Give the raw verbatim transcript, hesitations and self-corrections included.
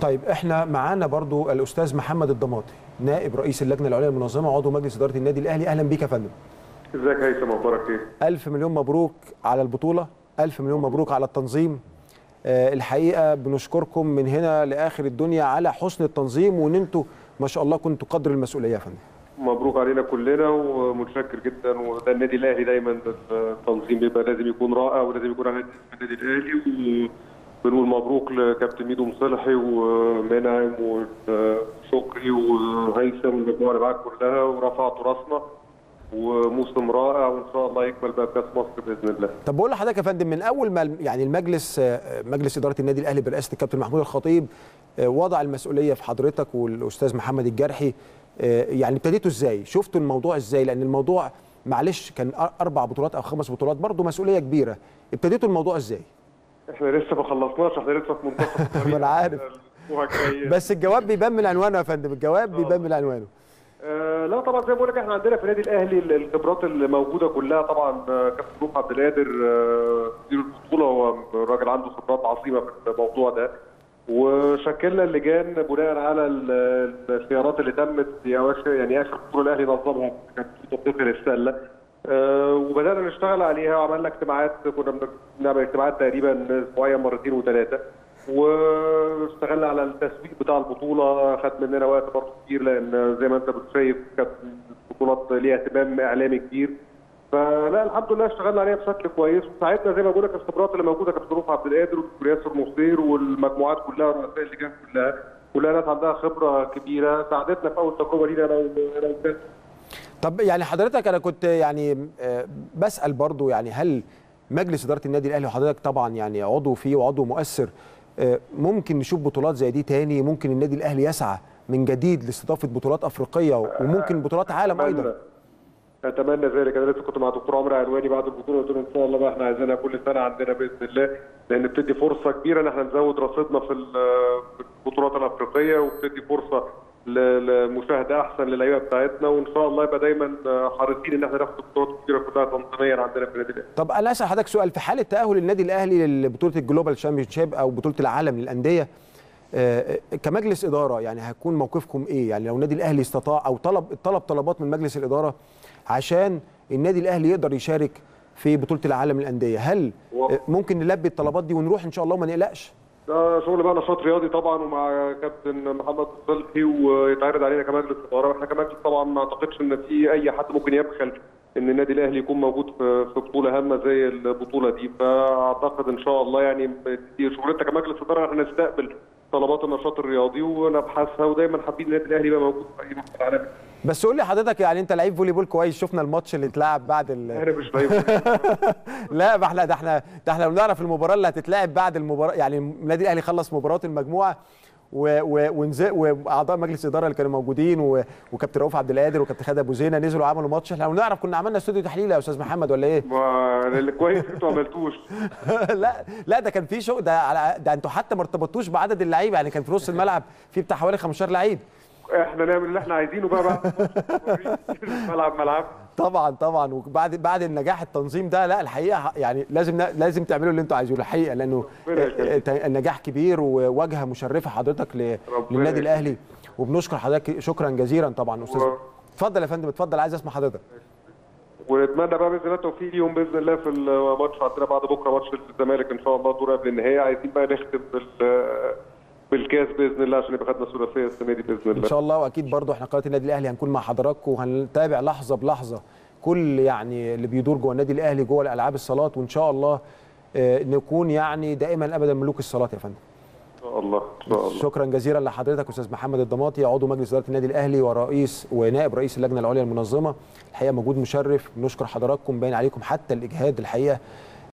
طيب احنا معانا برضو الاستاذ محمد الضماطي نائب رئيس اللجنه العليا المنظمه عضو مجلس اداره النادي الاهلي. اهلا بيك يا فندم. ازيك يا هيثم، اخبارك ايه؟ الف مليون مبروك على البطوله، الف مليون مبروك على التنظيم. أه الحقيقه بنشكركم من هنا لاخر الدنيا على حسن التنظيم، وان انتم ما شاء الله كنتوا قدر المسؤوليه يا فندم. مبروك علينا كلنا ومتشكر جدا. وده النادي الاهلي دايما التنظيم بيبقى لازم يكون رائع ولازم يكون على النادي الاهلي. وبنقول مبروك لكابتن ميدو مصلحي ومنعم وشكري وهيثم والمجموعه اللي معاك كلها، ورفعتوا راسنا وموسم رائع وان شاء الله يكمل بقى بكاس مصر باذن الله. طب بقول لحضرتك يا فندم، من اول ما يعني المجلس مجلس اداره النادي الاهلي برئاسه الكابتن محمود الخطيب وضع المسؤوليه في حضرتك والاستاذ محمد الجرحي، يعني ابتديتوا ازاي؟ شفتوا الموضوع ازاي؟ لان الموضوع معلش كان اربع بطولات او خمس بطولات، برضه مسؤوليه كبيره. ابتديتوا الموضوع ازاي؟ احنا لسه ما خلصناش، احنا لسه في منتصف الطريق. ما انا عارف، بس الجواب بيبان من عنوانه يا فندم، الجواب بيبان من عنوانه. آه لا طبعا، زي ما بقول لك احنا عندنا في النادي الاهلي الخبرات اللي موجوده كلها. طبعا كابتن روح عبد القادر مدير آه البطوله، هو راجل عنده خبرات عظيمه في الموضوع ده، وشكلنا اللجان بناء على الخيارات اللي تمت يعني اخر بطوله الاهلي نظمها كانت في تطبيق للسله. أه وبدانا نشتغل عليها وعملنا اجتماعات، كنا بنعمل اجتماعات تقريبا اسبوعيا مرتين وثلاثه، واشتغلنا على التسويق بتاع البطوله. خد مننا وقت برضه كبير لان زي ما انت شايف كانت البطولات ليها اهتمام اعلامي كبير. فلا الحمد لله اشتغلنا عليها بشكل كويس، وساعدنا زي ما بقول لك الخبرات اللي موجوده كابتن روح عبد القادر والدكتور ياسر نصير والمجموعات كلها ورؤساء اللجان كلها، كلها ناس عندها خبره كبيره ساعدتنا في اول تجربه لينا انا وكابتن. طب يعني حضرتك انا كنت يعني بسال برضو، يعني هل مجلس اداره النادي الاهلي وحضرتك طبعا يعني عضو فيه وعضو مؤثر، ممكن نشوف بطولات زي دي تاني؟ ممكن النادي الاهلي يسعى من جديد لاستضافه بطولات افريقيه وممكن بطولات عالم ايضا؟ اتمنى ذلك. انا لسه كنت مع دكتور عمرو علواني بعد البطوله، قلت له ان شاء الله بقى احنا عايزينها كل سنه عندنا باذن الله، لان بتدي فرصه كبيره ان احنا نزود رصيدنا في البطولات الافريقيه، وبتدي فرصه لمشاهده احسن للعيبه بتاعتنا، وان شاء الله يبقى دايما حريصين ان احنا ناخد بطولات كبيره كلها تنظيميا عندنا في النادي الاهلي. طب انا اسال حضرتك سؤال، في حاله تاهل النادي الاهلي لبطوله الجلوبال شامبيونشيب او بطوله العالم للانديه، كمجلس اداره يعني هيكون موقفكم ايه؟ يعني لو النادي الاهلي استطاع او طلب طلب طلبات من مجلس الاداره عشان النادي الاهلي يقدر يشارك في بطوله العالم للانديه، هل ممكن نلبي الطلبات دي ونروح ان شاء الله وما نقلقش؟ ده شغل بقى نشاط رياضي طبعا، ومع كابتن محمد صلحي ويتعرض علينا كمجلس اداره، واحنا كمجلس طبعا ما اعتقدش ان في اي حد ممكن يبخل ان النادي الاهلي يكون موجود في بطوله هامه زي البطوله دي. فاعتقد ان شاء الله يعني دي شغلتنا كمجلس اداره، احنا نستقبل طلبات النشاط الرياضي ونبحثها، ودايما حابين النادي الاهلي يبقى موجود في اي مكان عالمي. بس قول لي حضرتك، يعني انت لعيب فولي بول كويس، شفنا الماتش اللي اتلعب بعد ال انا مش لعيب لا ما احنا ده احنا ده احنا بنعرف المباراه اللي هتتلعب بعد المباراه، يعني النادي الاهلي خلص مباراه المجموعه واعضاء مجلس الاداره اللي كانوا موجودين وكابتن رؤوف عبد القادر وكابتن خالد ابو زينه نزلوا عملوا ماتش. احنا لو نعرف كنا عملنا استوديو تحليل يا استاذ محمد ولا ايه؟ ما كويس انتوا ما عملتوش. لا لا ده كان في شغل، ده ده انتوا حتى ما ارتبطتوش بعدد اللعيبه، يعني كان في نص الملعب في بتاع حوالي خمستاشر لعيب. احنا نعمل اللي احنا عايزينه بقى بعد ملعب ملعب. طبعا طبعا، وبعد بعد النجاح التنظيم ده، لا الحقيقه يعني لازم لازم تعملوا اللي انتوا عايزينه الحقيقه، لانه النجاح كبير وواجهه مشرفه حضرتك للنادي الاهلي، وبنشكر حضرتك شكرا جزيلا طبعا. استاذ اتفضل يا فندم، اتفضل عايز اسمع حضرتك. ونتمنى بقى باذن الله التوفيق ليهم باذن الله في الماتش عندنا بعد بكره، ماتش الزمالك ان شاء الله دور قبل النهائي. عايزين بقى نختم بالكاس باذن الله عشان يبقى خدنا ثلاثيه السنه دي باذن الله ان شاء الله. واكيد برضو احنا قناه النادي الاهلي هنكون مع حضراتكم وهنتابع لحظه بلحظه كل يعني اللي بيدور جوه النادي الاهلي جوه الالعاب الصالات، وان شاء الله نكون يعني دائما ابدا ملوك الصالات يا فندم. ان شاء الله ان شاء الله. شكرا جزيلا لحضرتك استاذ محمد الضماطي عضو مجلس اداره النادي الاهلي ورئيس ونائب رئيس اللجنه العليا المنظمه. الحقيقه مجهود مشرف، بنشكر حضراتكم، باين عليكم حتى الاجهاد الحقيقه.